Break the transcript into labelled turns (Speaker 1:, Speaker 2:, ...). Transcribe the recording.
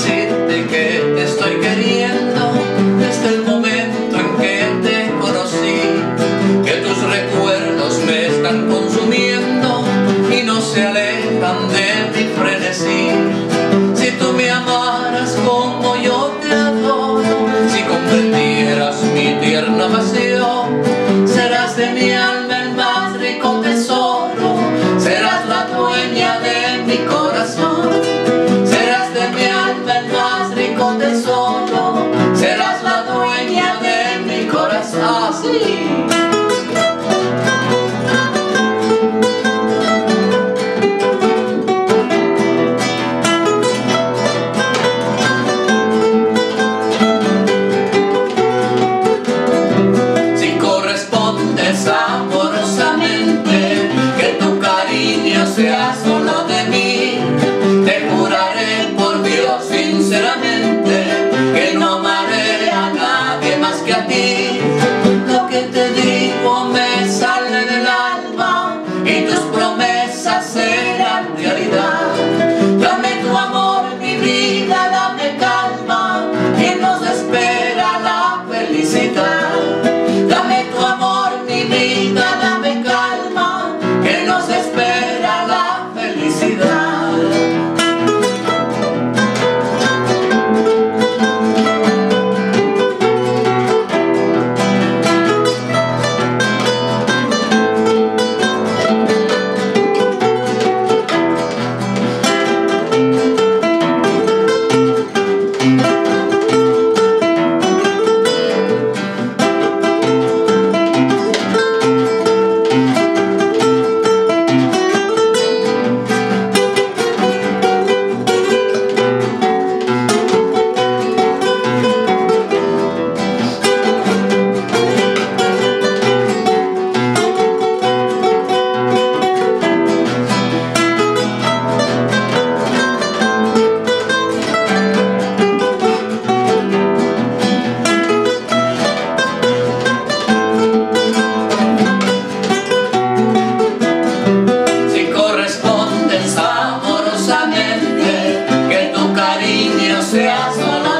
Speaker 1: decirte que te estoy queriendo desde el momento en que te conocí, que tus recuerdos me están consumiendo y no se alejan de mi frenesí. Si tú me amaras como yo te adoro, si comprendieras mi tierna pasión, serás de mi alma el más rico tesoro, serás la dueña de mi corazón, serás de mi alma el más rico tesoro, serás la dueña de mi corazón. ¡Sí! Amorosamente que tu cariño sea solo de mí, te juraré por Dios sinceramente que no amaré a nadie más que a ti. Lo que te digo me sale del alma y tus promesas serán realidad. Dame tu amor, mi vida, dame calma, que nos espera la felicidad. Dame tu amor, mi vida, dame calma, que nos espera la felicidad. Que tu cariño sea solo